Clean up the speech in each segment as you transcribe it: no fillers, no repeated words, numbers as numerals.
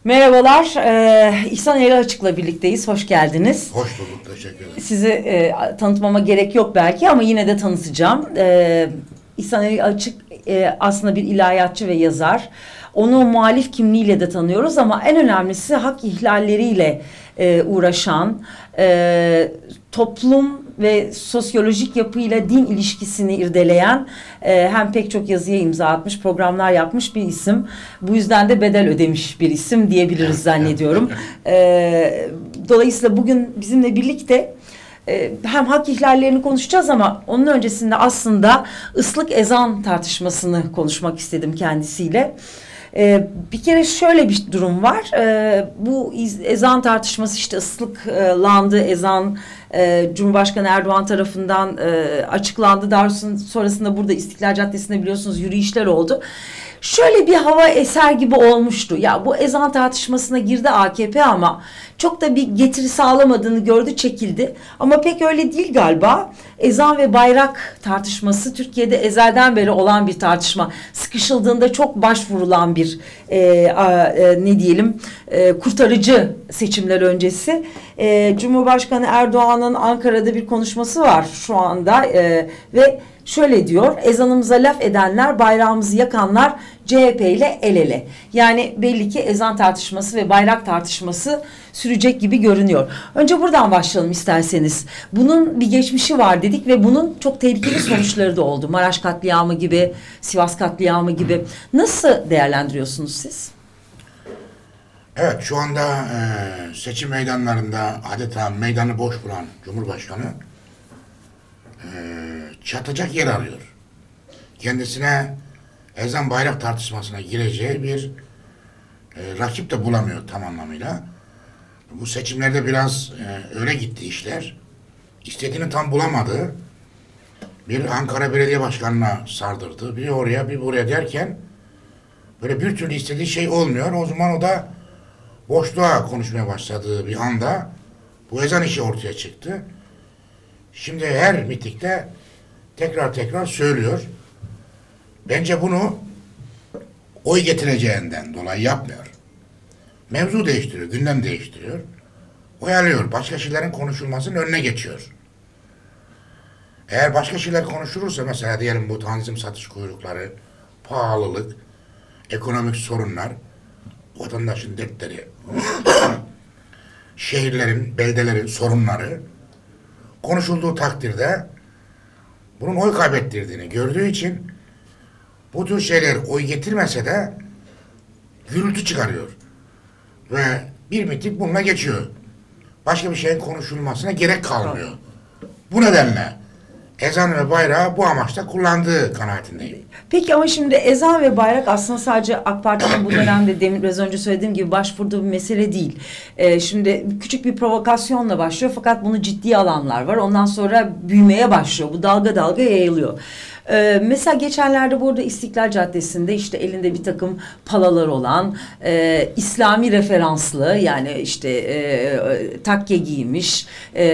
Merhabalar, İhsan Eri Açık'la birlikteyiz. Hoş geldiniz. Hoş bulduk, teşekkür ederim. Sizi tanıtmama gerek yok belki ama yine de tanıtacağım. İhsan Eri Açık aslında bir ilahiyatçı ve yazar. Onu muhalif kimliğiyle de tanıyoruz ama en önemlisi hak ihlalleriyle uğraşan, toplum ve sosyolojik yapıyla din ilişkisini irdeleyen, hem pek çok yazıya imza atmış, programlar yapmış bir isim. Bu yüzden de bedel ödemiş bir isim diyebiliriz zannediyorum. Dolayısıyla bugün bizimle birlikte hem hak ihlallerini konuşacağız ama onun öncesinde aslında ıslık ezan tartışmasını konuşmak istedim kendisiyle. Bir kere şöyle bir durum var. Bu ezan tartışması, işte ıslıklandı ezan, Cumhurbaşkanı Erdoğan tarafından açıklandı. Daha sonrasında burada İstiklal Caddesi'nde biliyorsunuz yürüyüşler oldu. Şöyle bir hava eser gibi olmuştu. Ya bu ezan tartışmasına girdi AKP ama çok da bir getiri sağlamadığını gördü, çekildi. Ama pek öyle değil galiba. Ezan ve bayrak tartışması Türkiye'de ezelden beri olan bir tartışma. Sıkışıldığında çok başvurulan bir kurtarıcı seçimler öncesi. Cumhurbaşkanı Erdoğan'ın Ankara'da bir konuşması var şu anda ve şöyle diyor: ezanımıza laf edenler, bayrağımızı yakanlar CHP ile el ele. Yani belli ki ezan tartışması ve bayrak tartışması sürecek gibi görünüyor. Önce buradan başlayalım isterseniz. Bunun bir geçmişi var dedik ve bunun çok tehlikeli sonuçları da oldu. Maraş katliamı gibi, Sivas katliamı gibi. Nasıl değerlendiriyorsunuz siz? Evet, şu anda seçim meydanlarında adeta meydanı boş bulan Cumhurbaşkanı çatacak yer arıyor. Kendisine ezan bayrak tartışmasına gireceği bir rakip de bulamıyor tam anlamıyla. Bu seçimlerde biraz öyle gitti işler. İstediğini tam bulamadı. Bir Ankara Belediye Başkanı'na sardırdı. Bir oraya bir buraya derken böyle bir türlü istediği şey olmuyor. O zaman o da boşluğa konuşmaya başladığı bir anda bu ezan işi ortaya çıktı. Şimdi her mitikte tekrar söylüyor. Bence bunu oy getireceğinden dolayı yapmıyor. Mevzu değiştiriyor, gündem değiştiriyor. Oyalıyor, başka şeylerin konuşulmasının önüne geçiyor. Eğer başka şeyler konuşulursa, mesela diyelim bu tanzim satış kuyrukları, pahalılık, ekonomik sorunlar, vatandaşın dertleri, şehirlerin, beldelerin sorunları konuşulduğu takdirde bunun oy kaybettirdiğini gördüğü için bu tür şeyler oy getirmese de gürültü çıkarıyor. Ve bir miting bununla geçiyor. Başka bir şeyin konuşulmasına gerek kalmıyor. Bu nedenle ezan ve bayrağı bu amaçla kullandığı kanaatindeyim. Peki ama şimdi ezan ve bayrak aslında sadece AK Parti'nin bu dönemde biraz önce söylediğim gibi başvurduğu bir mesele değil. Şimdi küçük bir provokasyonla başlıyor fakat bunu ciddiye alanlar var. Ondan sonra büyümeye başlıyor. Bu dalga dalga yayılıyor. Mesela geçenlerde burada İstiklal Caddesi'nde işte elinde bir takım palalar olan, İslami referanslı, yani işte takke giymiş,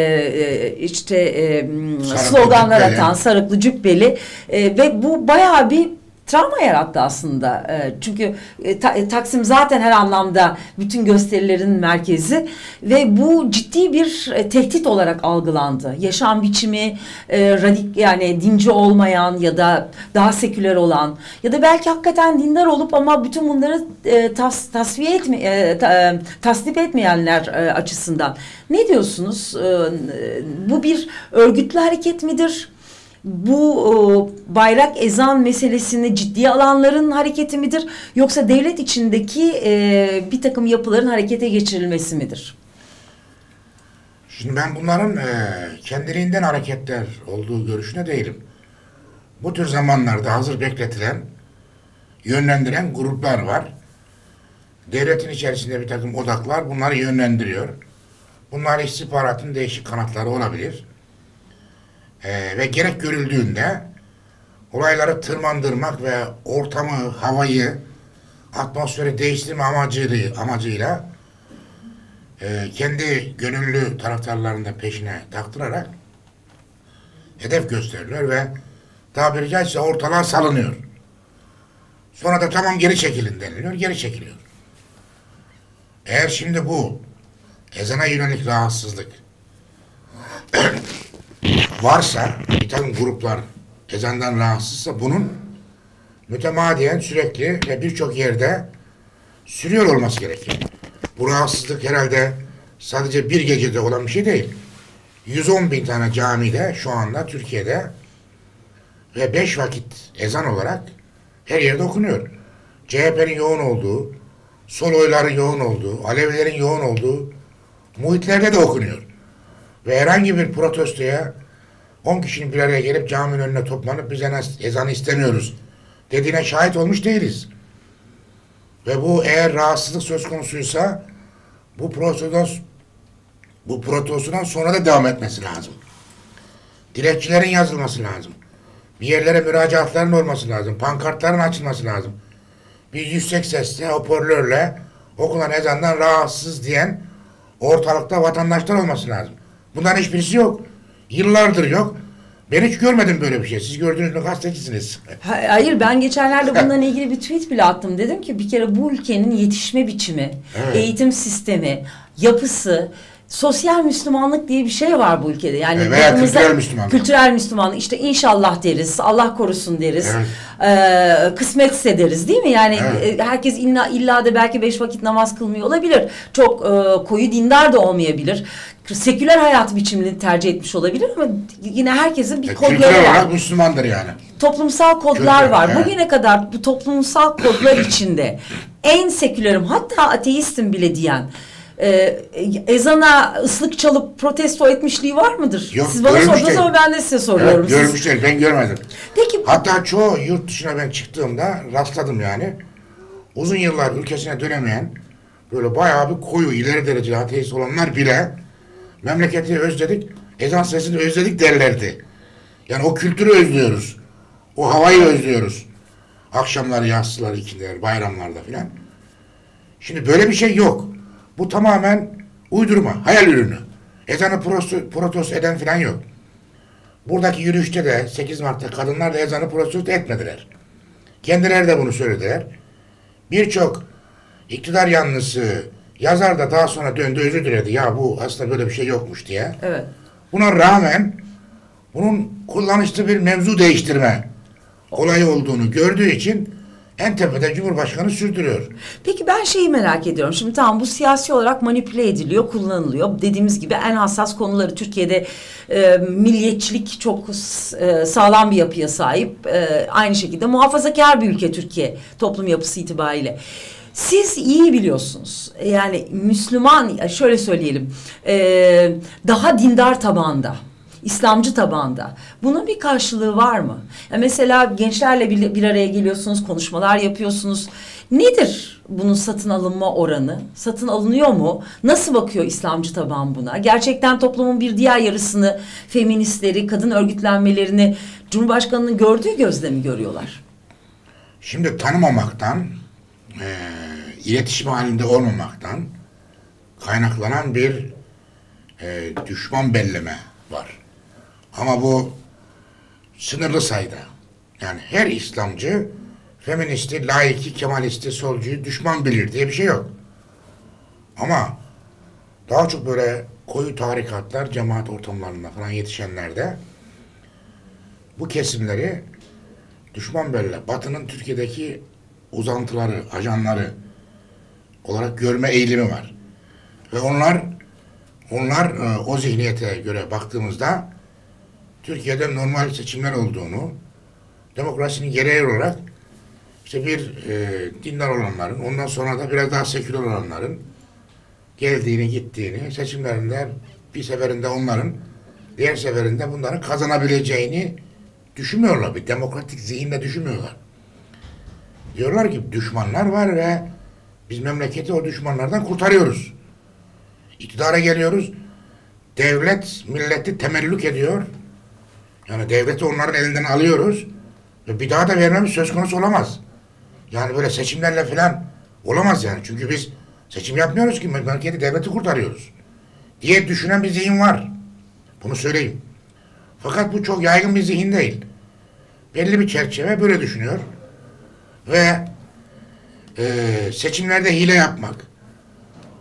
sloganlar atan, sarıklı cübbeli ve bu bayağı bir travma yarattı aslında. Çünkü Taksim zaten her anlamda bütün gösterilerin merkezi ve bu ciddi bir tehdit olarak algılandı. Yaşam biçimi yani dinci olmayan ya da daha seküler olan ya da belki hakikaten dindar olup ama bütün bunları tasvip etmeyenler açısından. Ne diyorsunuz? Bu bir örgütlü hareket midir? Bu bayrak ezan meselesini ciddiye alanların hareketi midir? Yoksa devlet içindeki bir takım yapıların harekete geçirilmesi midir? Şimdi ben bunların kendiliğinden hareketler olduğu görüşünde değilim. Bu tür zamanlarda hazır bekletilen, yönlendiren gruplar var. Devletin içerisinde bir takım odaklar bunları yönlendiriyor. Bunlar istihbaratın değişik kanatları olabilir. Ve gerek görüldüğünde olayları tırmandırmak ve ortamı, havayı, atmosferi değiştirme amacıyla kendi gönüllü taraftarlarını da peşine taktırarak hedef gösteriliyor ve tabiri caizse ortalığa salınıyor. Sonra da tamam geri çekilin deniliyor, geri çekiliyor. Eğer şimdi bu ezana yönelik rahatsızlık varsa, bir takım gruplar ezandan rahatsızsa bunun mütemadiyen sürekli ve birçok yerde sürüyor olması gerekir. Bu rahatsızlık herhalde sadece bir gecede olan bir şey değil. 110 bin tane camide şu anda Türkiye'de ve 5 vakit ezan olarak her yerde okunuyor. CHP'nin yoğun olduğu, sol oyların yoğun olduğu, Alevilerin yoğun olduğu muhitlerde de okunuyor. Ve herhangi bir protestoya 10 kişinin bir araya gelip caminin önüne toplanıp biz ezanı istemiyoruz dediğine şahit olmuş değiliz. Ve bu eğer rahatsızlık söz konusuysa bu protestodan sonra da devam etmesi lazım. Dilekçelerin yazılması lazım. Bir yerlere müracaatların olması lazım. Pankartların açılması lazım. Bir yüksek sesle, hoparlörle okunan ezandan rahatsız diyen ortalıkta vatandaşlar olması lazım. Bunların hiçbirisi yok. Yıllardır yok. Ben hiç görmedim böyle bir şey. Siz gördünüz mü, gazetecisiniz? Hayır, ben geçenlerde bununla ilgili bir tweet bile attım. Dedim ki bir kere bu ülkenin yetişme biçimi, evet, eğitim sistemi, yapısı, sosyal Müslümanlık diye bir şey var bu ülkede. Yani veya kültürel Müslümanlık. Kültürel Müslümanlık. İşte inşallah deriz, Allah korusun deriz, evet, kısmetse deriz, değil mi? Yani evet, herkes illa da belki 5 vakit namaz kılmıyor olabilir. Çok koyu dindar da olmayabilir. Seküler hayat biçimini tercih etmiş olabilir ama yine herkesin bir kodları var. Kültürel olarak Müslümandır yani. Toplumsal kodlar Kültür, var. evet. Bugüne kadar bu toplumsal kodlar içinde en sekülerim, hatta ateistim bile diyen ezana ıslık çalıp protesto etmişliği var mıdır? Yok, siz bana sordunuz ama ben de size soruyorum. Evet, görmüşler, ben görmedim. Peki, hatta çoğu yurt dışına ben çıktığımda rastladım yani. Uzun yıllar ülkesine dönemeyen, böyle bayağı bir koyu, ileri derecede ateist olanlar bile memleketi özledik, ezan sesini özledik derlerdi. Yani o kültürü özlüyoruz. O havayı özlüyoruz. Akşamları, yatsıları, ikindiler, bayramlarda filan. Şimdi böyle bir şey yok. Bu tamamen uydurma, hayal ürünü. Ezanı protesto eden filan yok. Buradaki yürüyüşte de 8 Mart'ta kadınlar da ezanı protesto etmediler. Kendileri de bunu söylediler. Birçok iktidar yanlısı yazar da daha sonra döndü, özür diledi. Ya bu aslında böyle bir şey yokmuş diye. evet, Buna rağmen bunun kullanışlı bir mevzu değiştirme olayı olduğunu gördüğü için en tepede Cumhurbaşkanı sürdürüyor. Peki ben şeyi merak ediyorum. Şimdi tamam, bu siyasi olarak manipüle ediliyor, kullanılıyor. Dediğimiz gibi en hassas konuları Türkiye'de milliyetçilik çok sağlam bir yapıya sahip. Aynı şekilde muhafazakar bir ülke Türkiye toplum yapısı itibariyle. Siz iyi biliyorsunuz. Yani Müslüman, şöyle söyleyelim, daha dindar tabanda, İslamcı tabanda. Bunun bir karşılığı var mı? Ya mesela gençlerle bir araya geliyorsunuz, konuşmalar yapıyorsunuz. Nedir bunun satın alınma oranı? Satın alınıyor mu? Nasıl bakıyor İslamcı taban buna? Gerçekten toplumun bir diğer yarısını, feministleri, kadın örgütlenmelerini Cumhurbaşkanı'nın gördüğü gözle mi görüyorlar? Şimdi tanımamaktan, iletişim halinde olmamaktan kaynaklanan bir düşman belleme var. Ama bu sınırlı sayıda. Yani her İslamcı feministi, laiki, kemalisti, solcuyu düşman bilir diye bir şey yok. Ama daha çok böyle koyu tarikatlar, cemaat ortamlarında falan yetişenlerde bu kesimleri düşman belli. Batı'nın Türkiye'deki uzantıları, ajanları olarak görme eğilimi var. Ve onlar o zihniyete göre baktığımızda Türkiye'de normal seçimler olduğunu, demokrasinin gereği olarak işte bir dindar olanların, ondan sonra da biraz daha seküler olanların geldiğini, gittiğini, seçimlerinde bir seferinde onların, diğer seferinde bunların kazanabileceğini düşünmüyorlar. Bir demokratik zihinle düşünmüyorlar. Diyorlar ki düşmanlar var ve biz memleketi o düşmanlardan kurtarıyoruz. İktidara geliyoruz. Devlet milleti temellük ediyor. Yani devleti onların elinden alıyoruz. Ve bir daha da vermemiz söz konusu olamaz. Yani böyle seçimlerle falan olamaz yani. Çünkü biz seçim yapmıyoruz ki memleketi, devleti kurtarıyoruz diye düşünen bir zihin var. Bunu söyleyeyim. Fakat bu çok yaygın bir zihin değil. Belli bir çerçeve böyle düşünüyor. Ve seçimlerde hile yapmak,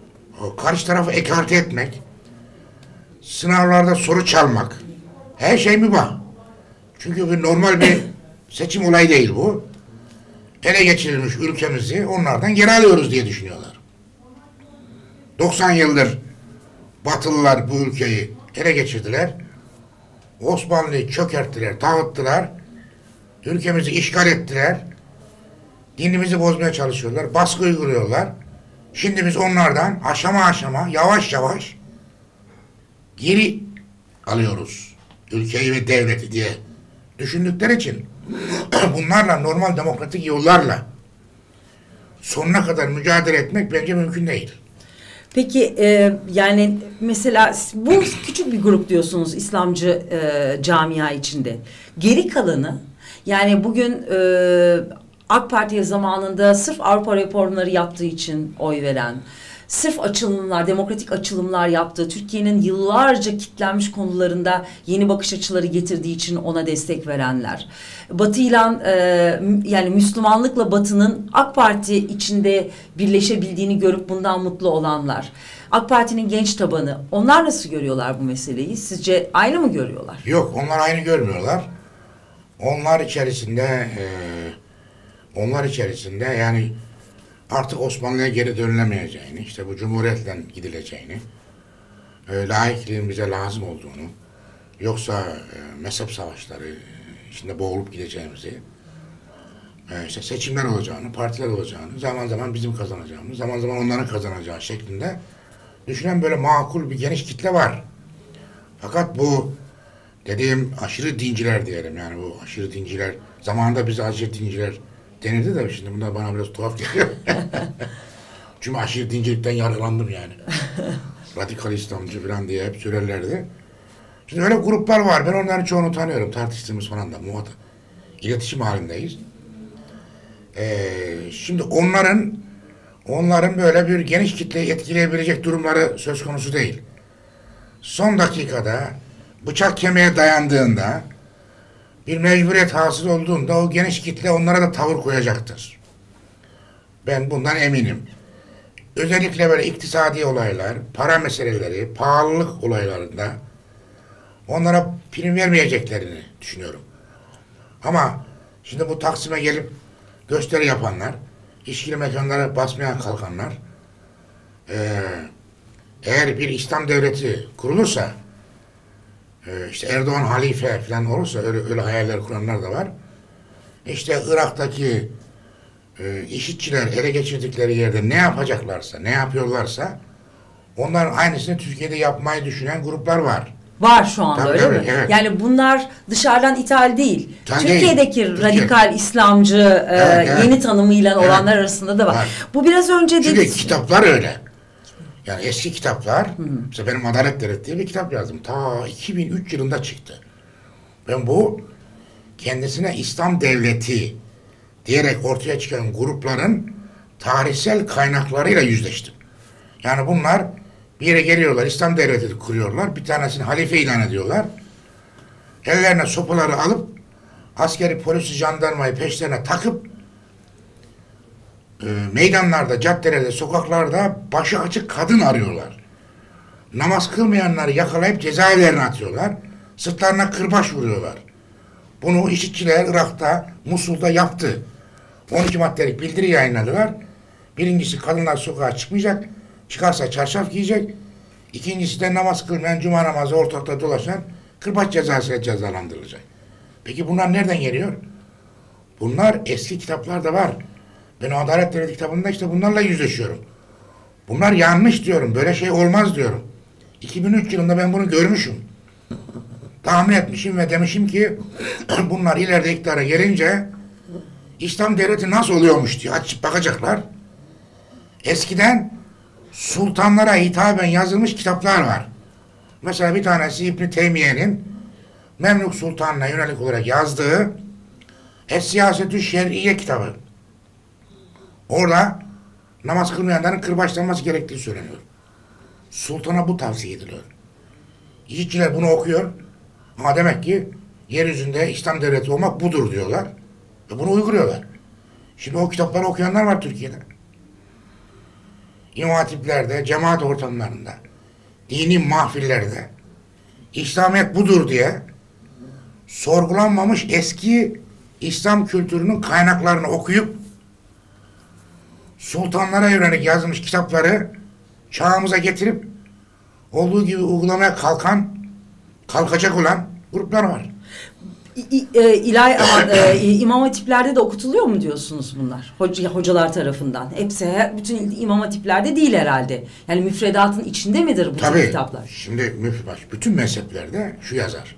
o karşı tarafı ekarte etmek, sınavlarda soru çalmak, her şey mübah. Çünkü bir normal bir seçim olayı değil bu. Ele geçirilmiş ülkemizi onlardan geri alıyoruz diye düşünüyorlar. 90 yıldır Batılılar bu ülkeyi ele geçirdiler. Osmanlı'yı çökerttiler, dağıttılar. Ülkemizi işgal ettiler. Dinimizi bozmaya çalışıyorlar. Baskı uyguluyorlar. Şimdi biz onlardan aşama aşama, yavaş yavaş geri alıyoruz. Ülkeyi ve devleti diye düşündükleri için bunlarla normal demokratik yollarla sonuna kadar mücadele etmek bence mümkün değil. Peki yani mesela bu küçük bir grup diyorsunuz İslamcı camia içinde. Geri kalanı yani bugün AK Parti'ye zamanında sırf Avrupa reformları yaptığı için oy veren, sırf açılımlar, demokratik açılımlar yaptığı, Türkiye'nin yıllarca kitlenmiş konularında yeni bakış açıları getirdiği için ona destek verenler. Batı'yla yani Müslümanlıkla Batı'nın AK Parti içinde birleşebildiğini görüp bundan mutlu olanlar. AK Parti'nin genç tabanı, onlar nasıl görüyorlar bu meseleyi? Sizce aynı mı görüyorlar? Yok, onlar aynı görmüyorlar. Onlar içerisinde yani artık Osmanlı'ya geri dönülemeyeceğini, işte bu cumhuriyetle gidileceğini, laikliğin bize lazım olduğunu, yoksa mezhep savaşları içinde boğulup gideceğimizi, işte seçimler olacağını, partiler olacağını, zaman zaman bizim kazanacağımız, zaman zaman onların kazanacağı şeklinde düşünen böyle makul bir geniş kitle var. Fakat bu dediğim aşırı dinciler diyelim, yani bu aşırı dinciler, zamanında bize aşırı dinciler denildi de şimdi bunlar bana biraz tuhaf geliyor. Çünkü aşırı dincilikten yargılandım yani. Radikal İslamcı falan diye hep söylerlerdi. Şimdi öyle gruplar var. Ben onların çoğunu tanıyorum. Tartıştığımız falan da iletişim halindeyiz. Şimdi onların böyle bir geniş kitleyi etkileyebilecek durumları söz konusu değil. Son dakikada bıçak kemiğe dayandığında, bir mecburiyet hasıl olduğunda o geniş kitle onlara da tavır koyacaktır. Ben bundan eminim. Özellikle böyle iktisadi olaylar, para meseleleri, pahalılık olaylarında onlara prim vermeyeceklerini düşünüyorum. Ama şimdi bu Taksim'e gelip gösteri yapanlar, işkili mekanlara basmaya kalkanlar, eğer bir İslam devleti kurulursa, işte Erdoğan halife falan olursa, öyle hayaller kuranlar da var. İşte Irak'taki IŞİD'çiler ele geçirdikleri yerde ne yapacaklarsa, ne yapıyorlarsa onların aynısını Türkiye'de yapmayı düşünen gruplar var. Var şu anda, tabii, öyle mi? Evet. Yani bunlar dışarıdan ithal değil. Türkiye'deki değil. radikal İslamcı yeni tanımıyla olanlar arasında da var. Bu biraz önce çünkü kitaplar öyle. Yani eski kitaplar, mesela benim Adalet Devleti diye bir kitap yazdım. Ta 2003 yılında çıktı. Ben bu kendisine İslam Devleti diyerek ortaya çıkan grupların tarihsel kaynaklarıyla yüzleştim. Yani bunlar bir yere geliyorlar, İslam Devleti kuruyorlar, bir tanesini halife ilan ediyorlar. Ellerine sopaları alıp askeri, polisi, jandarmayı peşlerine takıp meydanlarda, caddelerde, sokaklarda başı açık kadın arıyorlar. Namaz kılmayanları yakalayıp cezaevlerine atıyorlar. Sırtlarına kırbaç vuruyorlar. Bunu IŞİD'çiler Irak'ta, Musul'da yaptı. 12 maddelik bildiri yayınladılar. Birincisi, kadınlar sokağa çıkmayacak. Çıkarsa çarşaf giyecek. İkincisi de namaz kılmayan, cuma namazı ortalıkta dolaşan kırbaç cezasıyla cezalandırılacak. Peki bunlar nereden geliyor? Bunlar eski kitaplarda var. Ben o Adalet Devleti kitabında işte bunlarla yüzleşiyorum. Bunlar yanlış diyorum. Böyle şey olmaz diyorum. 2003 yılında ben bunu görmüşüm. Tahmin etmişim ve demişim ki bunlar ileride iktidara gelince İslam Devleti nasıl oluyormuş diye açıp bakacaklar. Eskiden sultanlara hitaben yazılmış kitaplar var. Mesela bir tanesi İbn Teymiye'nin Memlük Sultan'ına yönelik olarak yazdığı Es-Siyasetü Şer'iye kitabı. Orada namaz kılmayanların kırbaçlanması gerektiği söyleniyor. Sultana bu tavsiye ediliyor. İşçiler bunu okuyor. Ama demek ki yeryüzünde İslam devleti olmak budur diyorlar. Ve bunu uyguluyorlar. Şimdi o kitapları okuyanlar var Türkiye'de. İmam hatiplerde, cemaat ortamlarında, dini mahfillerde İslamiyet budur diye sorgulanmamış eski İslam kültürünün kaynaklarını okuyup sultanlara yönelik yazılmış kitapları çağımıza getirip olduğu gibi uygulamaya kalkacak olan gruplar var. İmam hatiplerde de okutuluyor mu diyorsunuz bunlar? Hocalar tarafından. Hepsi, bütün imam hatiplerde değil herhalde. Yani müfredatın içinde midir bu tür kitaplar? Şimdi bütün mezheplerde şu yazar.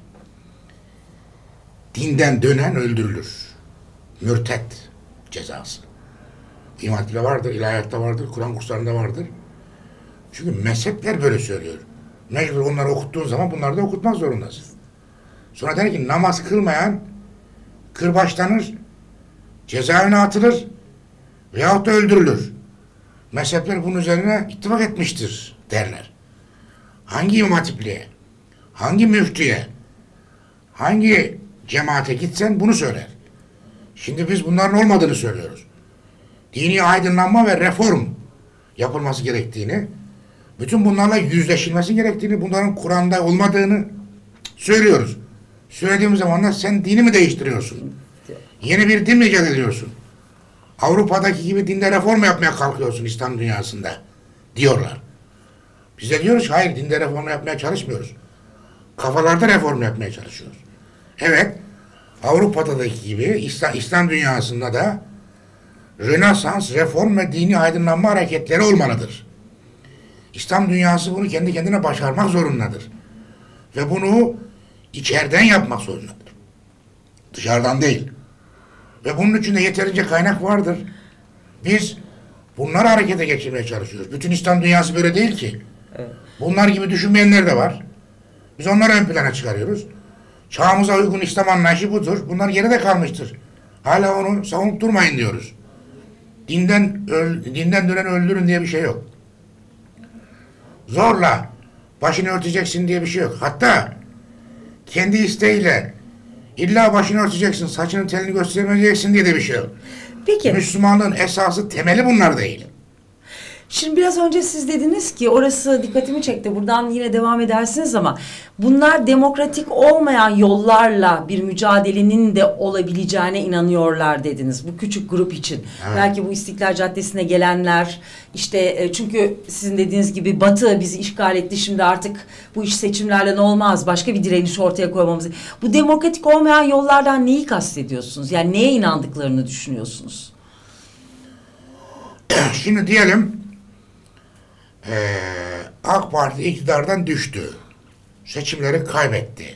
Dinden dönen öldürülür. Mürted cezası. İmam hatipte vardır, ilahiyatta vardır, Kur'an kurslarında vardır. Çünkü mezhepler böyle söylüyor. Mecbur onları okuttuğun zaman bunları da okutmak zorundasın. Sonra der ki namaz kılmayan kırbaçlanır, cezaevine atılır veyahut da öldürülür. Mezhepler bunun üzerine ittifak etmiştir derler. Hangi imam hatipliğe, hangi müftüye, hangi cemaate gitsen bunu söyler. Şimdi biz bunların olmadığını söylüyoruz. Dini aydınlanma ve reform yapılması gerektiğini, bütün bunlarla yüzleşilmesi gerektiğini, bunların Kur'an'da olmadığını söylüyoruz. Söylediğimiz zaman da sen dini mi değiştiriyorsun? Yeni bir din mi icat ediyorsun? Avrupa'daki gibi dinde reform yapmaya kalkıyorsun İslam dünyasında diyorlar. Biz de diyoruz hayır, dinde reform yapmaya çalışmıyoruz. Kafalarda reform yapmaya çalışıyoruz. Evet, Avrupa'daki gibi İslam dünyasında da Rönesans, reform ve dini aydınlanma hareketleri olmalıdır. İslam dünyası bunu kendi kendine başarmak zorundadır. Ve bunu içeriden yapmak zorundadır. Dışarıdan değil. Ve bunun için de yeterince kaynak vardır. Biz bunları harekete geçirmeye çalışıyoruz. Bütün İslam dünyası böyle değil ki. Evet. Bunlar gibi düşünmeyenler de var. Biz onları ön plana çıkarıyoruz. Çağımıza uygun İslam anlayışı budur. Bunlar geride kalmıştır. Hala onu savunup durmayın diyoruz. Dinden dönen öldürün diye bir şey yok. Zorla başını örteceksin diye bir şey yok. Hatta kendi isteğiyle illa başını örteceksin, saçının telini göstermeyeceksin diye de bir şey yok. Peki. Müslümanlığın esası, temeli bunlar değil. Şimdi biraz önce siz dediniz ki, orası dikkatimi çekti. Buradan yine devam edersiniz ama bunlar demokratik olmayan yollarla bir mücadelenin de olabileceğine inanıyorlar dediniz. Bu küçük grup için. Evet. Belki bu İstiklal Caddesi'ne gelenler, işte çünkü sizin dediğiniz gibi Batı bizi işgal etti. Şimdi artık bu iş seçimlerle olmaz. Başka bir direniş ortaya koymamız. Bu demokratik olmayan yollardan neyi kastediyorsunuz? Yani neye inandıklarını düşünüyorsunuz? Şimdi diyelim AK Parti iktidardan düştü. Seçimleri kaybetti.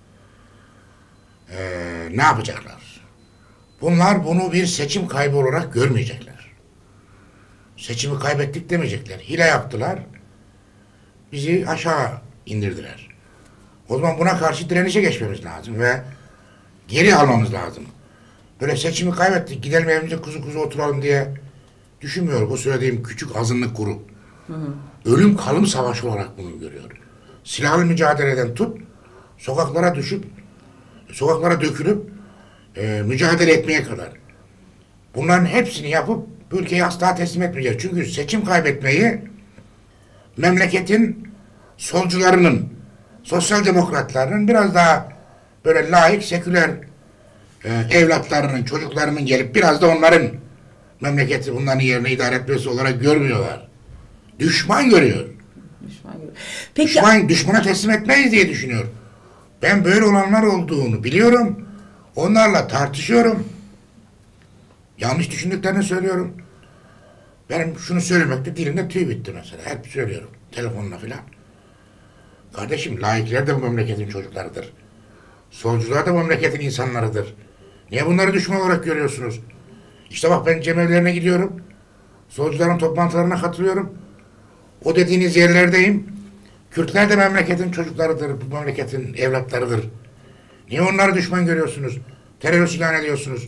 Ne yapacaklar? Bunlar bunu bir seçim kaybı olarak görmeyecekler. Seçimi kaybettik demeyecekler. Hile yaptılar. Bizi aşağı indirdiler. O zaman buna karşı direnişe geçmemiz lazım ve geri almamız lazım. Böyle seçimi kaybettik, gidelim evimize kuzu kuzu oturalım diye düşünmüyor bu söylediğim küçük azınlık grup. Ölüm kalım savaşı olarak bunu görüyor. Silahlı mücadeleden tut, sokaklara dökülüp mücadele etmeye kadar. Bunların hepsini yapıp bu ülkeyi asla teslim etmeyeceğiz. Çünkü seçim kaybetmeyi memleketin solcularının, sosyal demokratlarının biraz daha böyle laik, seküler evlatlarının, çocuklarının gelip biraz da onların memleketi bunların yerine idare etmesi olarak görmüyorlar. Düşman görüyor. Peki, düşmana teslim etmeyiz diye düşünüyor. Ben böyle olanlar olduğunu biliyorum. Onlarla tartışıyorum. Yanlış düşündüklerini söylüyorum. Benim şunu söylemekte dilimde tüy bitti mesela. Hep söylüyorum. Telefonla filan. Kardeşim, laikler de bu memleketin çocuklarıdır. Solcular da bu memleketin insanlarıdır. Niye bunları düşman olarak görüyorsunuz? İşte bak, ben cemevlerine gidiyorum. Solcuların toplantılarına katılıyorum. O dediğiniz yerlerdeyim. Kürtler de memleketin çocuklarıdır, bu memleketin evlatlarıdır. Niye onları düşman görüyorsunuz? Terörist ilan ediyorsunuz.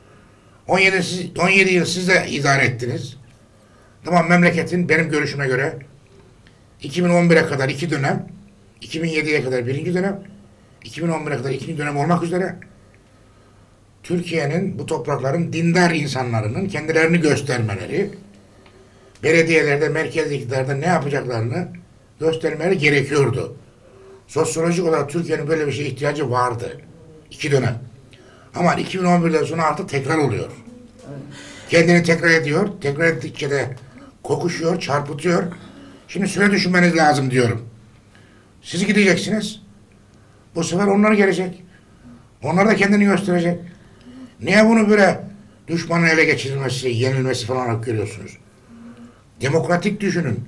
17 yıl siz de idare ettiniz. Tamam, memleketin benim görüşüme göre 2011'e kadar 2 dönem, 2007'ye kadar 1. dönem, 2011'e kadar 2. dönem olmak üzere Türkiye'nin, bu toprakların dindar insanlarının kendilerini göstermeleri belediyelerde, merkez iktidarda ne yapacaklarını göstermeleri gerekiyordu. Sosyolojik olarak Türkiye'nin böyle bir şeye ihtiyacı vardı. 2 dönem. Ama 2011'den sonra artık tekrar oluyor. Kendini tekrar ediyor. Tekrar ettikçe de kokuşuyor, çarpıtıyor. Şimdi süre düşünmeniz lazım diyorum. Siz gideceksiniz. Bu sefer onlar gelecek. Onlar da kendini gösterecek. Niye bunu böyle düşmanın ele geçirilmesi, yenilmesi falan olarak görüyorsunuz? Demokratik düşünün.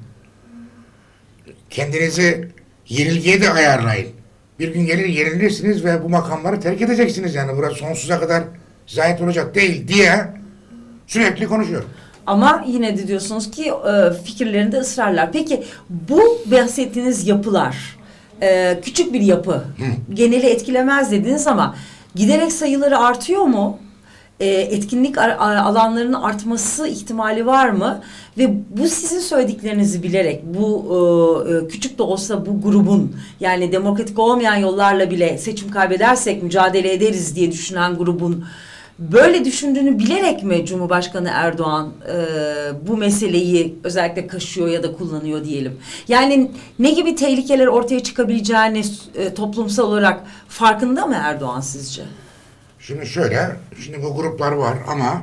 Kendinizi yenilgiye de ayarlayın. Bir gün gelir yenilirsiniz ve bu makamları terk edeceksiniz yani. Burası sonsuza kadar size ait olacak değil diye sürekli konuşuyor. Ama yine de diyorsunuz ki fikirlerinde ısrarlar. Peki bu bahsettiğiniz yapılar küçük bir yapı. Geneli etkilemez dediniz ama giderek sayıları artıyor mu? Etkinlik alanlarının artması ihtimali var mı? Ve bu sizin söylediklerinizi bilerek bu küçük de olsa bu grubun yani demokratik olmayan yollarla bile seçim kaybedersek mücadele ederiz diye düşünen grubun böyle düşündüğünü bilerek mi Cumhurbaşkanı Erdoğan bu meseleyi özellikle kaşıyor ya da kullanıyor diyelim? Yani ne gibi tehlikeler ortaya çıkabileceğini toplumsal olarak farkında mı Erdoğan sizce? Şimdi şöyle, şimdi bu gruplar var ama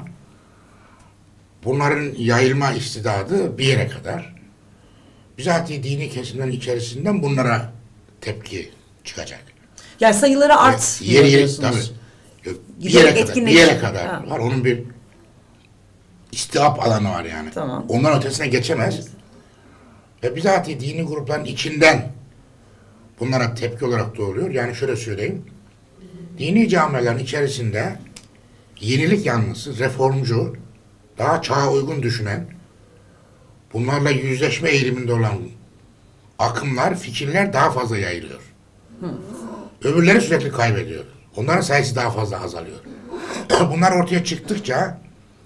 bunların yayılma istidadı bir yere kadar. Bizatihi dini kesimlerin içerisinden bunlara tepki çıkacak. Yani sayıları artmıyor diyorsunuz. Tabii. Bir yere kadar var. Onun bir istihap alanı var yani. Tamam. Ondan ötesine geçemez. Evet. Ve bizatihi dini grupların içinden bunlara tepki olarak doğuruyor. Yani şöyle söyleyeyim. Dini camilerin içerisinde yenilik yanlısı, reformcu, daha çağa uygun düşünen, bunlarla yüzleşme eğiliminde olan akımlar, fikirler daha fazla yayılıyor. Öbürleri sürekli kaybediyor. Onların sayısı daha fazla azalıyor. Bunlar ortaya çıktıkça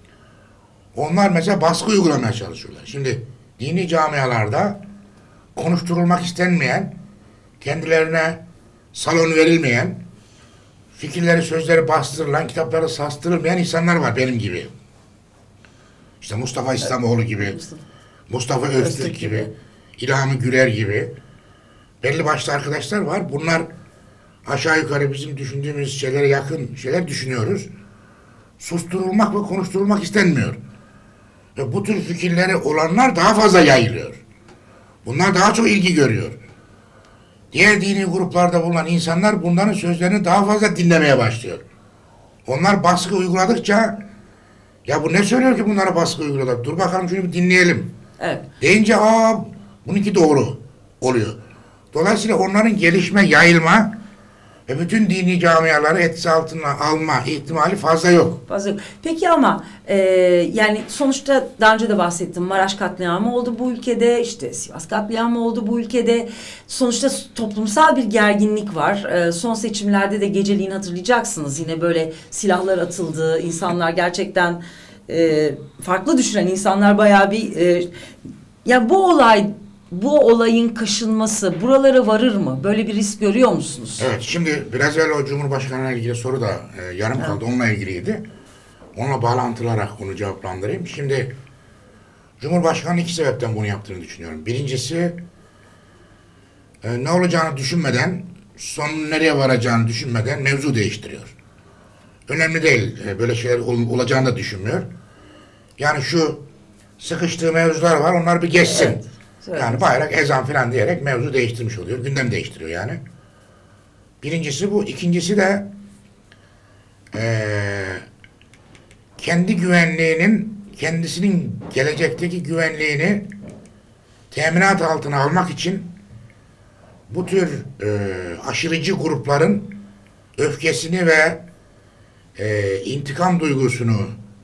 onlar mesela baskı uygulamaya çalışıyorlar. Şimdi dini camialarda konuşturulmak istenmeyen, kendilerine salon verilmeyen, fikirleri, sözleri bastırılan, kitapları sastırılmayan insanlar var benim gibi. İşte Mustafa İslamoğlu gibi, Mustafa Öztürk gibi, İlhami Güler gibi belli başlı arkadaşlar var. Bunlar aşağı yukarı bizim düşündüğümüz şeylere yakın şeyler düşünüyoruz. Susturulmak ve konuşturulmak istenmiyor. Ve bu tür fikirleri olanlar daha fazla yayılıyor. Bunlar daha çok ilgi görüyor. Diğer dini gruplarda bulunan insanlar bunların sözlerini daha fazla dinlemeye başlıyor. Onlar baskı uyguladıkça ya bu ne söylüyor ki bunlara baskı uyguladık? Dur bakalım şunu bir dinleyelim. Evet. Deyince bununki doğru oluyor. Dolayısıyla onların gelişme, yayılma ve bütün dini camiaları etkisi altına alma ihtimali fazla yok. Fazla yok. Peki ama yani sonuçta daha önce de bahsettim. Maraş katliamı oldu bu ülkede. İşte Sivas katliamı oldu bu ülkede. Sonuçta toplumsal bir gerginlik var. Son seçimlerde de geceliğin hatırlayacaksınız. Yine böyle silahlar atıldı. İnsanlar gerçekten farklı düşünen insanlar bayağı bir ya bu olayın kaşınması buralara varır mı? Böyle bir risk görüyor musunuz? Evet, şimdi biraz evvel o Cumhurbaşkanı'na ilgili soru da yarım kaldı. Onunla ilgiliydi. Onunla bağlantılarak onu cevaplandırayım. Şimdi Cumhurbaşkanı 2 sebepten bunu yaptığını düşünüyorum. Birincisi ne olacağını düşünmeden, sonun nereye varacağını düşünmeden mevzu değiştiriyor. Önemli değil. Böyle şeyler olacağını da düşünmüyor. Yani şu sıkıştığı mevzular var, onlar bir geçsin. Evet. Yani bayrak, ezan falan diyerek mevzu değiştirmiş oluyor. Gündem değiştiriyor yani. Birincisi bu. İkincisi de kendi güvenliğinin, kendisinin gelecekteki güvenliğini teminat altına almak için bu tür aşırıcı grupların öfkesini ve intikam duygusunu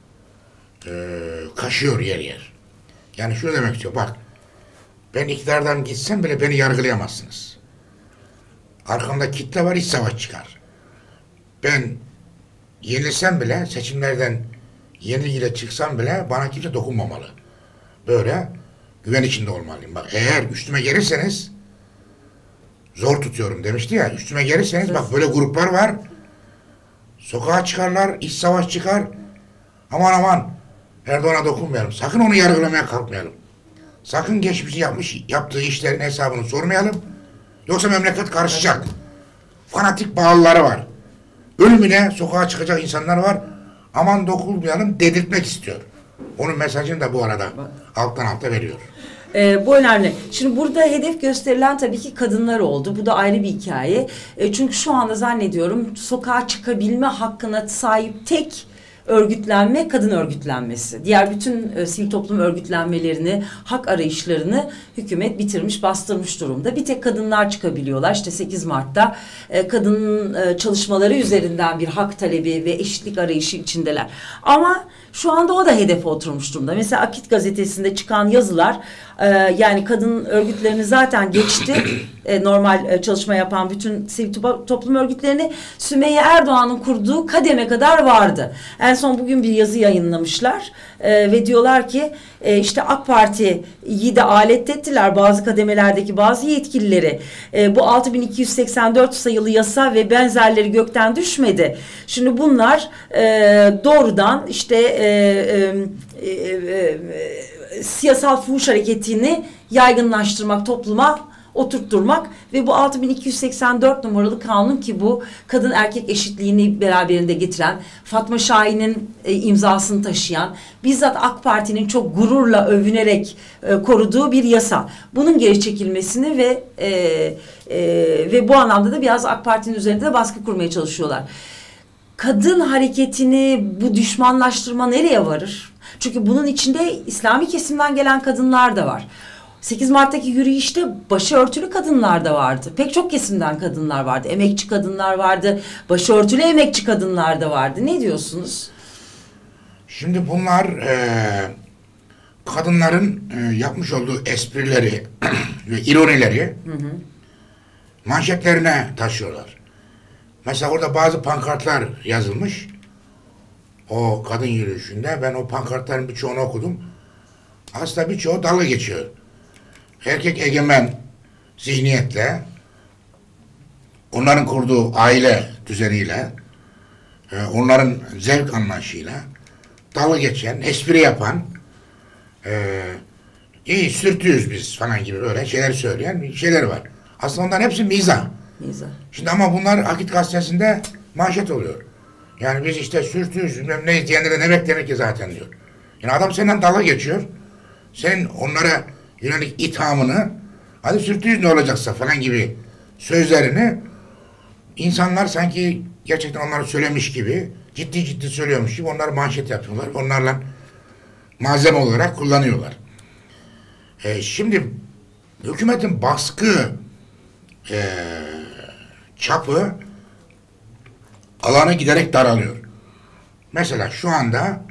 kaşıyor yer yer. Yani şunu demek istiyor. Bak, ben iktidardan gitsem bile beni yargılayamazsınız. Arkamda kitle var, iç savaş çıkar. Ben yenilsem bile, seçimlerden yenilgiyle çıksam bile bana kimse dokunmamalı. Böyle güven içinde olmalıyım. Bak, eğer üstüme gelirseniz, zor tutuyorum demişti ya, üstüme gelirseniz bak böyle gruplar var, sokağa çıkarlar, iç savaş çıkar, aman aman Erdoğan'a dokunmayalım, sakın onu yargılamaya kalkmayalım sakın geçmişi yaptığı işlerin hesabını sormayalım. Yoksa memleket karışacak. Fanatik bağlıları var. Ölümüne sokağa çıkacak insanlar var. Aman dokunmayalım dedirtmek istiyor. Onun mesajını da bu arada alttan alta veriyor. Bu önemli. Şimdi burada hedef gösterilen tabii ki kadınlar oldu. Bu da ayrı bir hikaye. Çünkü şu anda zannediyorum sokağa çıkabilme hakkına sahip tek örgütlenme kadın örgütlenmesi. Diğer bütün sivil toplum örgütlenmelerini, hak arayışlarını hükümet bitirmiş, bastırmış durumda. Bir tek kadınlar çıkabiliyorlar. İşte 8 Mart'ta kadın çalışmaları üzerinden bir hak talebi ve eşitlik arayışı içindeler. Ama şu anda o da hedefe oturmuş durumda. Mesela Akit gazetesinde çıkan yazılar yani kadın örgütlerini zaten geçti. Normal çalışma yapan bütün sivil toplum örgütlerini Sümeyye Erdoğan'ın kurduğu kademe kadar vardı. En son bugün bir yazı yayınlamışlar ve diyorlar ki işte AK Parti'yi de alet ettiler bazı kademelerdeki bazı yetkilileri. Bu 6284 sayılı yasa ve benzerleri gökten düşmedi. Şimdi bunlar doğrudan işte siyasal fuhuş hareketini yaygınlaştırmak, topluma oturtturmak ve bu 6284 numaralı kanun ki bu kadın erkek eşitliğini beraberinde getiren, Fatma Şahin'in imzasını taşıyan, bizzat AK Parti'nin çok gururla övünerek koruduğu bir yasa. Bunun geri çekilmesini ve bu anlamda da biraz AK Parti'nin üzerinde de baskı kurmaya çalışıyorlar. Kadın hareketini bu düşmanlaştırma nereye varır? Çünkü bunun içinde İslami kesimden gelen kadınlar da var. 8 Mart'taki yürüyüşte başörtülü kadınlar da vardı. Pek çok kesimden kadınlar vardı. Emekçi kadınlar vardı. Başörtülü emekçi kadınlar da vardı. Ne diyorsunuz? Şimdi bunlar kadınların yapmış olduğu esprileri ve ironileri manşetlerine taşıyorlar. Mesela orada bazı pankartlar yazılmış. O kadın yürüyüşünde. Ben o pankartların birçoğunu okudum. Aslında birçoğu dalga geçiyor. Erkek egemen zihniyetle, onların kurduğu aile düzeniyle, onların zevk anlayışıyla dalga geçen, espri yapan, iyi sürtüyoruz biz falan gibi böyle şeyler söyleyen şeyler var. Aslında onların hepsi mizah. Şimdi ama bunlar Akit gazetesinde manşet oluyor. Yani biz işte sürtüyoruz, ne diyenlere ne beklenir ki zaten diyor. Yani adam senden dalga geçiyor. Senin onlara yönelik ithamını, hadi sürtüyoruz ne olacaksa falan gibi sözlerini insanlar sanki gerçekten onları söylemiş gibi, ciddi ciddi söylüyormuş gibi onları manşet yapıyorlar. Onlarla malzeme olarak kullanıyorlar. Şimdi hükümetin baskı çapı alanı giderek daralıyor. Mesela şu anda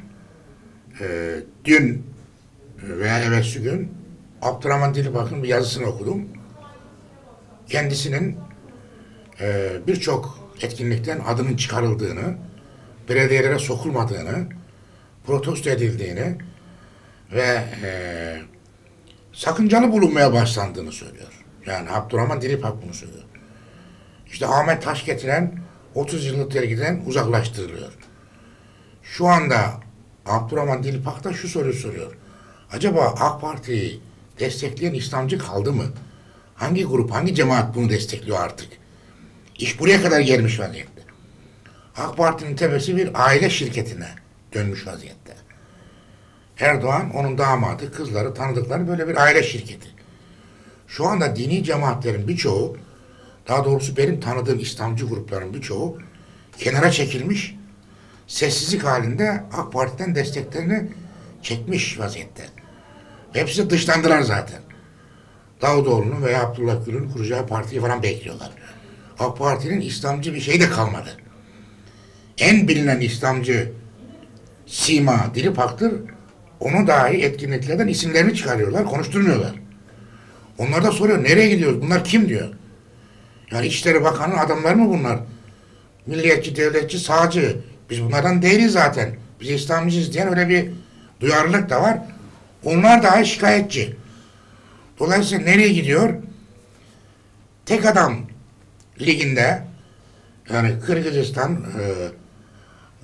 dün veya evvelsi gün Abdurrahman Dilipak'ın bir yazısını okudum. Kendisinin birçok etkinlikten adının çıkarıldığını, belediyelere sokulmadığını, protesto edildiğini ve sakıncalı bulunmaya başlandığını söylüyor. Yani Abdurrahman Dilipak bunu söylüyor. İşte Ahmet Taş getiren 30 yıllık dergiden uzaklaştırılıyor. Şu anda Abdurrahman Dilipak da şu soruyu soruyor. Acaba AK Parti'yi destekleyen İslamcı kaldı mı? Hangi grup, hangi cemaat bunu destekliyor artık? İş buraya kadar gelmiş vaziyette. AK Parti'nin tepesi bir aile şirketine dönmüş vaziyette. Erdoğan, onun damadı, kızları, tanıdıkları böyle bir aile şirketi. Şu anda dini cemaatlerin birçoğu, daha doğrusu benim tanıdığım İslamcı grupların birçoğu kenara çekilmiş, sessizlik halinde AK Parti'den desteklerini çekmiş vaziyette. Hepsi dışlandılar zaten. Davutoğlu'nun veya Abdullah Gül'ün kuracağı partiyi falan bekliyorlar. AK Parti'nin İslamcı bir şey de kalmadı. En bilinen İslamcı sima Dilipak'tır. Onu dahi etkinliklerden isimlerini çıkarıyorlar, konuşturmuyorlar. Onlar da soruyor, nereye gidiyoruz? Bunlar kim diyor. Yani İçişleri Bakanı'nın adamları mı bunlar? Milliyetçi, devletçi, sağcı. Biz bunlardan değiliz zaten. Biz İslamcıyız diyen öyle bir duyarlılık da var. Onlar dahi şikayetçi. Dolayısıyla nereye gidiyor? Tek adam liginde yani Kırgızistan,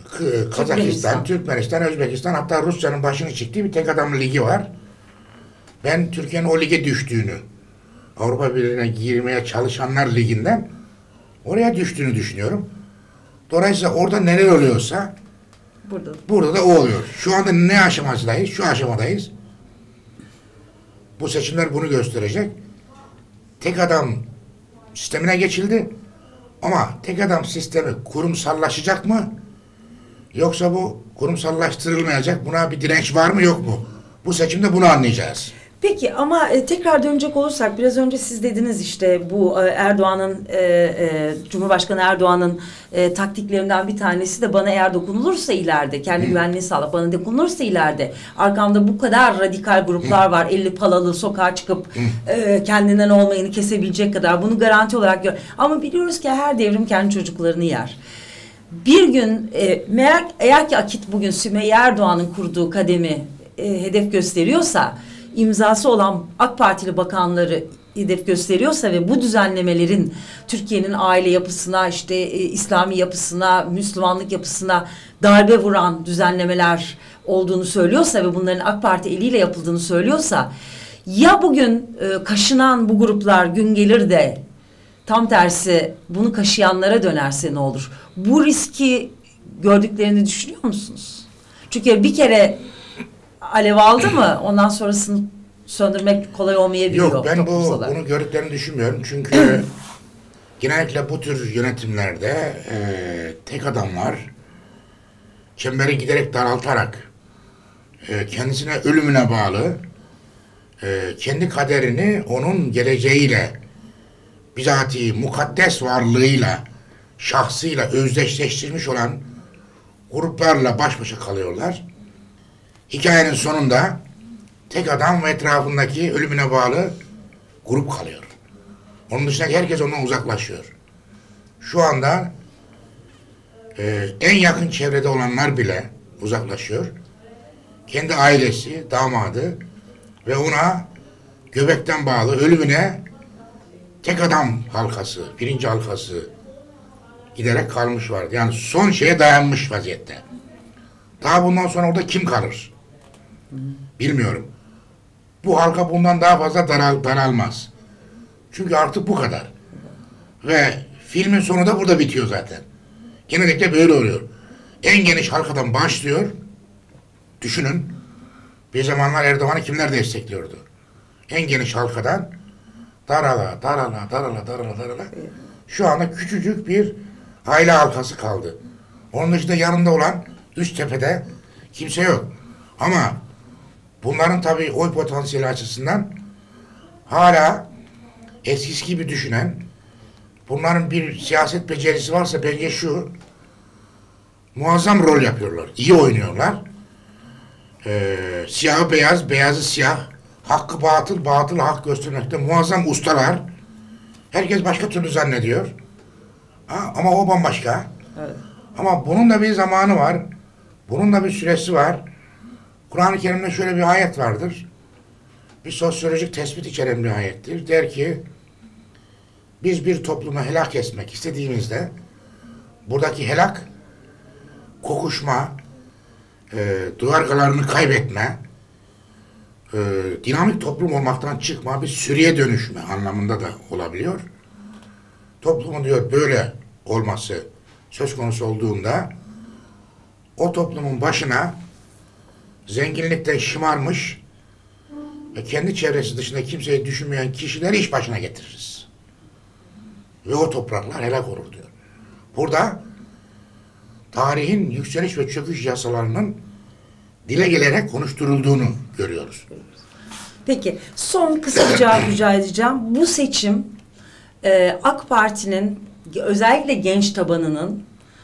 Kazakistan, Türkmenistan, Özbekistan, hatta Rusya'nın başını çıktığı bir tek adam ligi var. Ben Türkiye'nin o lige düştüğünü, Avrupa Birliği'ne girmeye çalışanlar liginden oraya düştüğünü düşünüyorum. Dolayısıyla orada neler oluyorsa burada da o oluyor. Şu anda ne aşamasındayız? Şu aşamadayız. Bu seçimler bunu gösterecek. Tek adam sistemine geçildi. Ama tek adam sistemi kurumsallaşacak mı? Yoksa bu kurumsallaştırılmayacak. Buna bir direnç var mı yok mu? Bu seçimde bunu anlayacağız. Peki ama tekrar dönecek olursak biraz önce siz dediniz işte bu Erdoğan'ın Cumhurbaşkanı Erdoğan'ın taktiklerinden bir tanesi de bana eğer dokunulursa ileride kendi güvenliğini sağlayıp bana dokunulursa ileride arkamda bu kadar radikal gruplar var 50 palalı sokağa çıkıp kendinden olmayanı kesebilecek kadar bunu garanti olarak gör. Ama biliyoruz ki her devrim kendi çocuklarını yer. Bir gün eğer ki Akit bugün Sümeyye Erdoğan'ın kurduğu kademi hedef gösteriyorsa imzası olan AK Partili bakanları hedef gösteriyorsa ve bu düzenlemelerin Türkiye'nin aile yapısına, işte İslami yapısına, Müslümanlık yapısına darbe vuran düzenlemeler olduğunu söylüyorsa ve bunların AK Parti eliyle yapıldığını söylüyorsa ya bugün kaşınan bu gruplar gün gelir de tam tersi bunu kaşıyanlara dönerse ne olur? Bu riski gördüklerini düşünüyor musunuz? Çünkü bir kere alev aldı mı ondan sonrasını söndürmek kolay olmayabiliyor. Yok ben bunu gördüklerini düşünmüyorum. Çünkü genellikle bu tür yönetimlerde tek adamlar çemberi giderek daraltarak kendisine ölümüne bağlı kendi kaderini onun geleceğiyle bizatihi mukaddes varlığıyla şahsıyla özdeşleştirmiş olan gruplarla baş başa kalıyorlar. Hikayenin sonunda tek adam ve etrafındaki ölümüne bağlı grup kalıyor. Onun dışındaki herkes ondan uzaklaşıyor. Şu anda en yakın çevrede olanlar bile uzaklaşıyor. Kendi ailesi, damadı ve ona göbekten bağlı ölümüne tek adam halkası, birinci halkası giderek kalmış var. Yani son şeye dayanmış vaziyette. Daha bundan sonra orada kim kalır? Bilmiyorum. Bu halka bundan daha fazla daralmaz. Çünkü artık bu kadar. Ve filmin sonu da burada bitiyor zaten. Genellikle böyle oluyor. En geniş halkadan başlıyor. Düşünün. Bir zamanlar Erdoğan'ı kimler destekliyordu? En geniş halkadan darala. Şu anda küçücük bir aile halkası kaldı. Onun dışında yanında olan üst tepede kimse yok. Ama bunların tabii oy potansiyeli açısından hala eskisi gibi düşünen, bunların bir siyaset becerisi varsa bence şu, muazzam rol yapıyorlar. İyi oynuyorlar. Siyahı beyaz, beyazı siyah, hakkı batıl, batılı hak göstermekte muazzam ustalar. Herkes başka türlü zannediyor. Ama o bambaşka. Evet. Ama bunun da bir zamanı var. Bunun da bir süresi var. Kur'an-ı Kerim'de şöyle bir ayet vardır. Bir sosyolojik tespit içeren bir ayettir. Der ki, biz bir toplumu helak etmek istediğimizde buradaki helak, kokuşma, duyargalarını kaybetme, dinamik toplum olmaktan çıkma, bir sürüye dönüşme anlamında da olabiliyor. Toplumun diyor böyle olması söz konusu olduğunda o toplumun başına zenginlikten şımarmış ve kendi çevresi dışında kimseyi düşünmeyen kişileri iş başına getiririz. Ve o topraklar helak olur diyor. Burada tarihin yükseliş ve çöküş yasalarının dile gelerek konuşturulduğunu görüyoruz. Peki son kısa bir cevap rica edeceğim. Bu seçim AK Parti'nin özellikle genç tabanının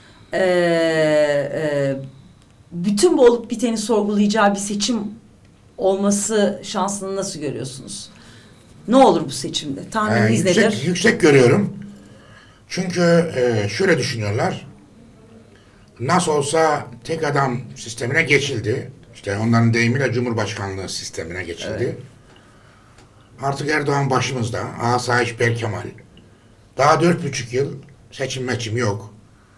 bütün bu olup biteni sorgulayacağı bir seçim olması şansını nasıl görüyorsunuz? Ne olur bu seçimde? Tahmininiz nedir? Yüksek görüyorum. Çünkü şöyle düşünüyorlar. Nasıl olsa tek adam sistemine geçildi. İşte onların deyimiyle Cumhurbaşkanlığı sistemine geçildi. Evet. Artık Erdoğan başımızda. Asayiş Berkemal. Daha 4,5 yıl seçim yok.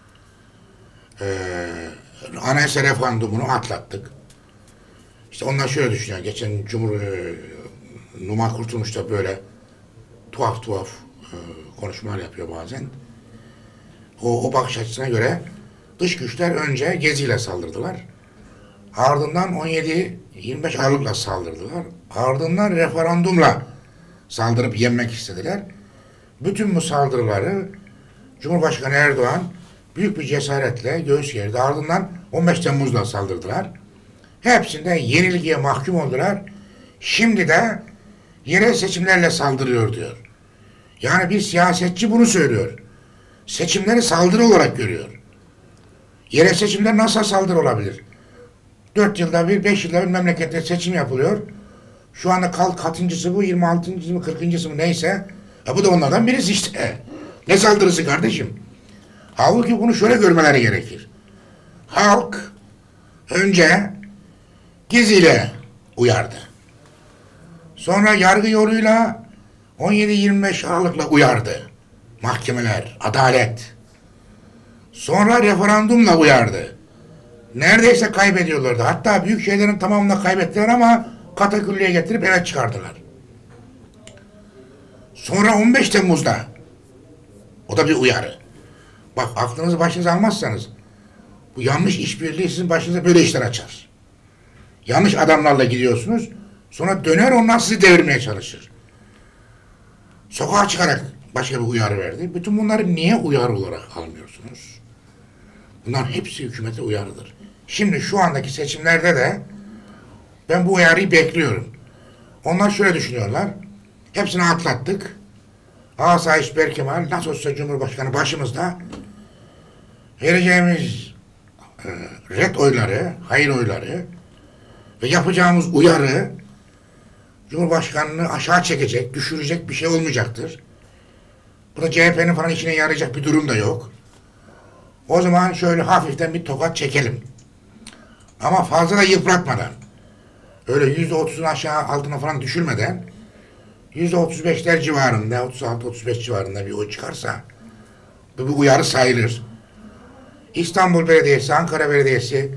Anayasa referandumunu atlattık. İşte onlar şöyle düşünüyor. Geçen Numan Kurtulmuş da böyle tuhaf konuşmalar yapıyor bazen. O bakış açısına göre dış güçler önce geziyle saldırdılar. Ardından 17-25 Aralık'la saldırdılar. Ardından referandumla saldırıp yenmek istediler. Bütün bu saldırıları Cumhurbaşkanı Erdoğan büyük bir cesaretle göğüs gerdi. Ardından 15 Temmuz'da saldırdılar. Hepsinde yenilgiye mahkum oldular. Şimdi de yerel seçimlerle saldırıyor diyor. Yani bir siyasetçi bunu söylüyor. Seçimleri saldırı olarak görüyor. Yerel seçimler nasıl saldırı olabilir? 4 yılda bir, 5 yılda bir memlekette seçim yapılıyor. Şu anda kaçıncısı bu? 26. mı 40.sı mı neyse. Bu da onlardan birisi işte. Ne saldırısı kardeşim? Halbuki bunu şöyle görmeleri gerekir. Halk önce geziyle uyardı. Sonra yargı yoluyla 17-25 Aralık'la uyardı. Mahkemeler, adalet. Sonra referandumla uyardı. Neredeyse kaybediyorlardı. Hatta büyük şeylerin tamamını kaybettiler ama katakulliye getirip eve çıkardılar. Sonra 15 Temmuz'da o da bir uyarı. Bak aklınızı başınıza almazsanız bu yanlış işbirliği sizin başınıza böyle işler açar. Yanlış adamlarla gidiyorsunuz. Sonra döner onlar sizi devirmeye çalışır. Sokağa çıkarak başka bir uyarı verdi. Bütün bunları niye uyarı olarak almıyorsunuz? Bunların hepsi hükümete uyarıdır. Şimdi şu andaki seçimlerde de ben bu uyarıyı bekliyorum. Onlar şöyle düşünüyorlar. Hepsini atlattık. Asayiş Berkemal nasıl olsa Cumhurbaşkanı başımızda vereceğimiz red oyları, hayır oyları ve yapacağımız uyarı Cumhurbaşkanını aşağı çekecek, düşürecek bir şey olmayacaktır. Burada CHP'nin falan işine yarayacak bir durum da yok. O zaman şöyle hafiften bir tokat çekelim. Ama fazla da yıpratmadan. Öyle %30'un aşağı altına falan düşürmeden %35'ler civarında, 36-35 civarında bir oy çıkarsa bu bir uyarı sayılır. İstanbul Belediyesi, Ankara Belediyesi,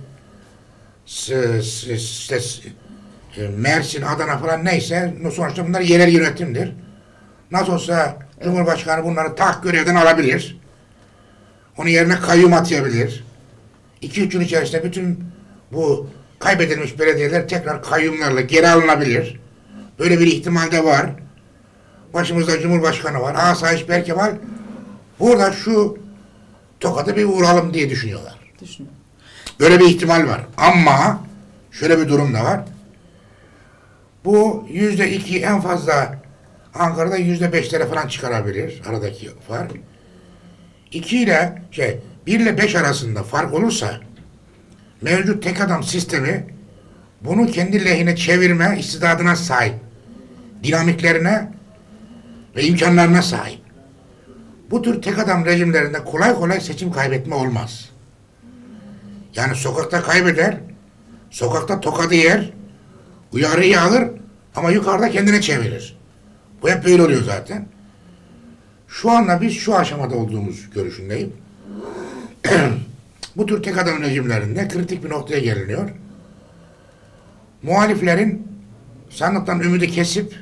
Mersin, Adana falan neyse sonuçta bunlar yerel yönetimdir. Nasıl olsa Cumhurbaşkanı bunları tak görevden alabilir. Onun yerine kayyum atayabilir. 2-3 yıl içerisinde bütün bu kaybedilmiş belediyeler tekrar kayyumlarla geri alınabilir. Böyle bir ihtimal de var. Başımızda Cumhurbaşkanı var. Asayiş Berkemal burada şu tokadı bir vuralım diye düşünüyorlar. Böyle bir ihtimal var. Ama şöyle bir durum da var. Bu %2 en fazla Ankara'da %5'lere falan çıkarabilir. Aradaki fark. 1 ile 5 arasında fark olursa mevcut tek adam sistemi bunu kendi lehine çevirme istidadına sahip. Dinamiklerine ve imkanlarına sahip. Bu tür tek adam rejimlerinde kolay kolay seçim kaybetme olmaz. Yani sokakta kaybeder, sokakta tokadı yer, uyarıyı alır ama yukarıda kendine çevirir. Bu hep böyle oluyor zaten. Şu anda biz şu aşamada olduğumuz görüşündeyim. Bu tür tek adam rejimlerinde kritik bir noktaya geliniyor. Muhaliflerin sandıktan ümidi kesip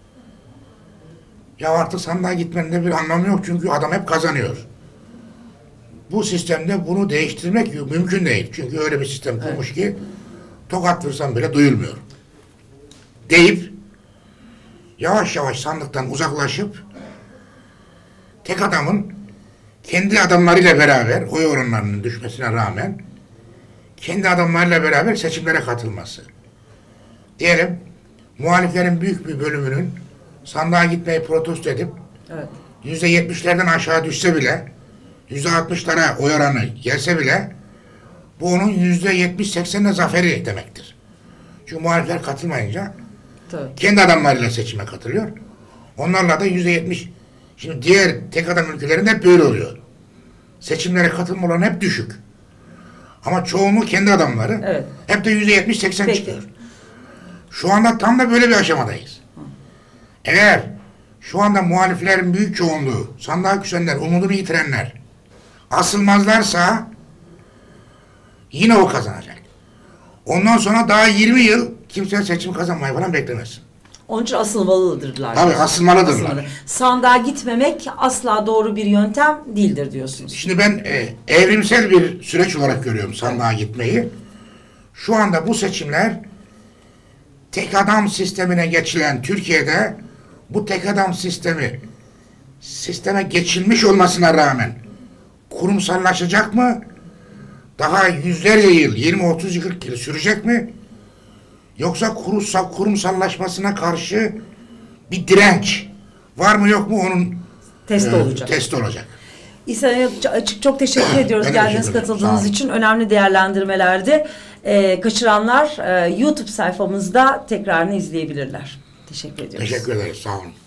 ya artık sandığa gitmenin de bir anlamı yok çünkü adam hep kazanıyor. Bu sistemde bunu değiştirmek mümkün değil. Çünkü öyle bir sistem kurmuş ki tokat vursam bile duyulmuyor. Deyip yavaş yavaş sandıktan uzaklaşıp tek adamın kendi adamlarıyla beraber oy oranlarının düşmesine rağmen kendi adamlarıyla beraber seçimlere katılması. Diyelim muhaliflerin büyük bir bölümünün sandığa gitmeyi protesto edip %70'lerden aşağı düşse bile %60'lara oy oranı gelse bile bu onun %70-80'le zaferi demektir. Çünkü muhalifler katılmayınca kendi adamlarıyla seçime katılıyor. Onlarla da %70. Şimdi diğer tek adam ülkelerinde hep böyle oluyor. Seçimlere katılma oranı hep düşük. Ama çoğunluğu kendi adamları hep de %70-80 çıkıyor. Şu anda tam da böyle bir aşamadayız. Eğer şu anda muhaliflerin büyük çoğunluğu, sandığa küsenler, umudunu yitirenler asılmazlarsa yine o kazanacak. Ondan sonra daha 20 yıl kimse seçim kazanmayı falan beklemesin. Onun için asılmalıdırlar. Tabii asılmalıdırlar. Asılmalı. Sandığa gitmemek asla doğru bir yöntem değildir diyorsunuz. Şimdi ben evrimsel bir süreç olarak görüyorum sandığa gitmeyi. Şu anda bu seçimler tek adam sistemine geçilen Türkiye'de bu tek adam sisteme geçilmiş olmasına rağmen kurumsallaşacak mı? Daha yüzlerce yıl, 20-30 40 yıl sürecek mi? Yoksa kurumsallaşmasına karşı bir direnç var mı yok mu onun testi olacak. İhsan'a çok teşekkür ediyoruz geldiğiniz, katıldığınız için. Önemli değerlendirmelerdi. Kaçıranlar YouTube sayfamızda tekrarını izleyebilirler. Teşekkür ediyoruz. Teşekkür ederiz. Sağ olun.